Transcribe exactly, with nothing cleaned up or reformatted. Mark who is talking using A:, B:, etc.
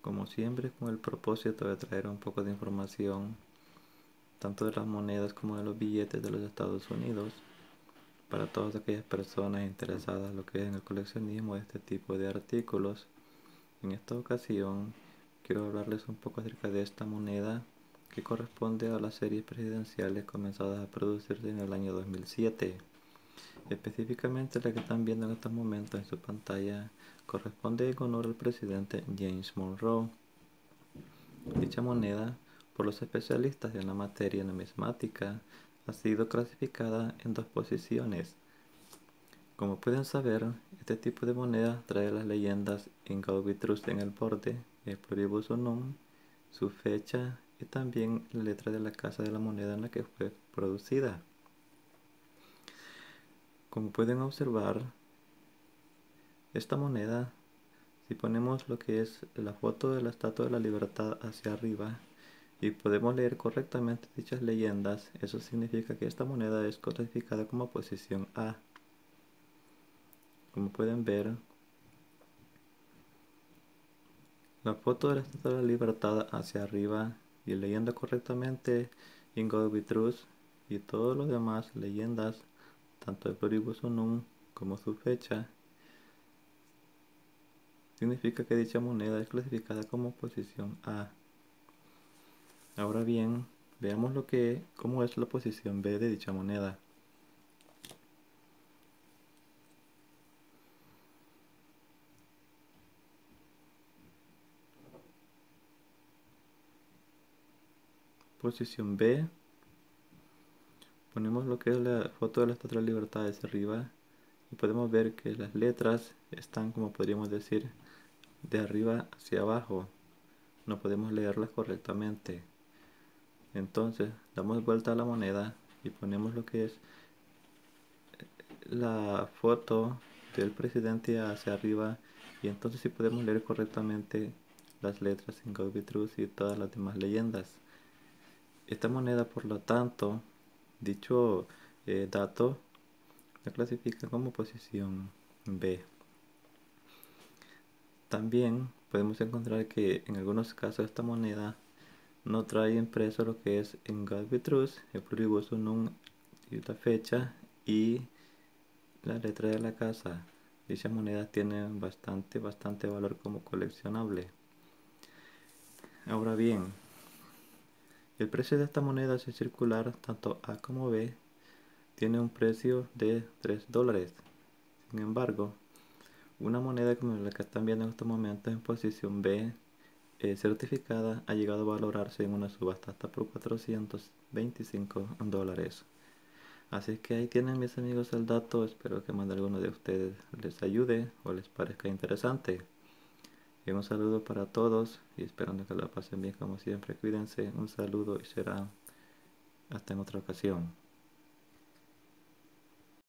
A: como siempre, con el propósito de traer un poco de información, tanto de las monedas como de los billetes de los Estados Unidos, para todas aquellas personas interesadas en lo que es en el coleccionismo de este tipo de artículos. En esta ocasión quiero hablarles un poco acerca de esta moneda que corresponde a las series presidenciales comenzadas a producirse en el año dos mil siete. Específicamente la que están viendo en estos momentos en su pantalla corresponde en honor al presidente James Monroe. Dicha moneda, por los especialistas en la materia numismática, ha sido clasificada en dos posiciones. Como pueden saber, este tipo de moneda trae las leyendas In God We Trust en el borde, el Pluribus Unum, su fecha y también la letra de la casa de la moneda en la que fue producida. Como pueden observar, esta moneda, si ponemos lo que es la foto de la Estatua de la Libertad hacia arriba y podemos leer correctamente dichas leyendas, eso significa que esta moneda es clasificada como posición A. Como pueden ver, la foto de la Estatua de la Libertad hacia arriba y leyendo correctamente In God We Trust y todos los demás leyendas, tanto el Pluribus Unum como su fecha, significa que dicha moneda es clasificada como posición A. Ahora bien, veamos lo que, cómo es la posición B de dicha moneda. Posición B, ponemos lo que es la foto de la Estatua de la Libertad hacia arriba y podemos ver que las letras están, como podríamos decir, de arriba hacia abajo. No podemos leerlas correctamente. Entonces damos vuelta a la moneda y ponemos lo que es la foto del presidente hacia arriba y entonces sí podemos leer correctamente las letras en God We Trust y todas las demás leyendas. Esta moneda, por lo tanto, dicho eh, dato la clasifica como posición B. También podemos encontrar que en algunos casos esta moneda no trae impreso lo que es In God We Trust, el Pluribus Unum y la fecha y la letra de la casa. Dichas monedas tienen bastante, bastante valor como coleccionable. Ahora bien, el precio de esta moneda es circular, tanto A como B, tiene un precio de tres dólares. Sin embargo, una moneda como la que están viendo en estos momentos en posición B, eh, certificada, ha llegado a valorarse en una subasta hasta por cuatrocientos veinticinco dólares. Así que ahí tienen, mis amigos, el dato. Espero que más de alguno de ustedes les ayude o les parezca interesante. Y un saludo para todos y esperando que la pasen bien como siempre. Cuídense, un saludo y será hasta en otra ocasión.